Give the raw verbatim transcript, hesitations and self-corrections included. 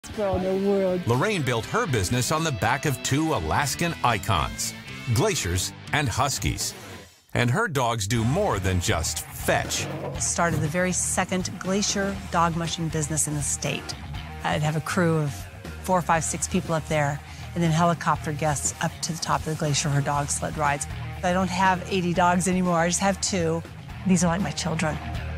girl in the world. Lorraine built her business on the back of two Alaskan icons, glaciers and huskies. And her dogs do more than just fetch. Started the very second glacier dog mushing business in the state. I'd have a crew of four, five, six people up there, and then helicopter guests up to the top of the glacier for dog sled rides. I don't have eighty dogs anymore, I just have two. These are like my children.